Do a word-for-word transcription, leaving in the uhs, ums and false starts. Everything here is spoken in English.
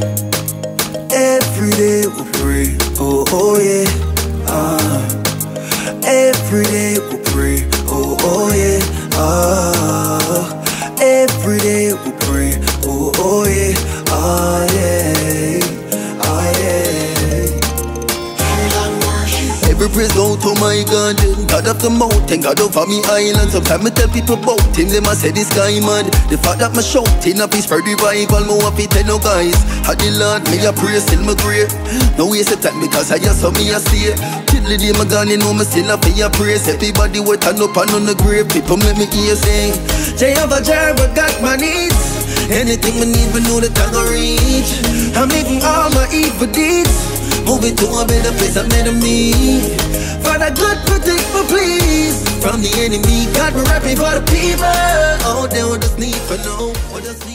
Every day we pray, oh oh yeah. Ah, every day we pray, oh oh yeah. Ah, every day we pray, oh oh yeah. Ah yeah, ah yeah. Every praise go to my God, God of the mountain, God over me island. Sometimes I tell people about him, they must say this guy mad. The fact that my shouting up is for revival, me want to tell no guys. Had the Lord, me a pray still my grave. No waste of time because I just saw me a stay. Till the day my gone, you know me still a pay a praise. Everybody will turn up and on the grave. People make me hear say, Jehovah Jireh got my needs. Anything me need, we know that I go reach. I'm leaving all my evil deeds, moving to a better place I'm meant to me. Father God, protect me please from the enemy. God, we're rapping for the people. Oh, they will just need for know.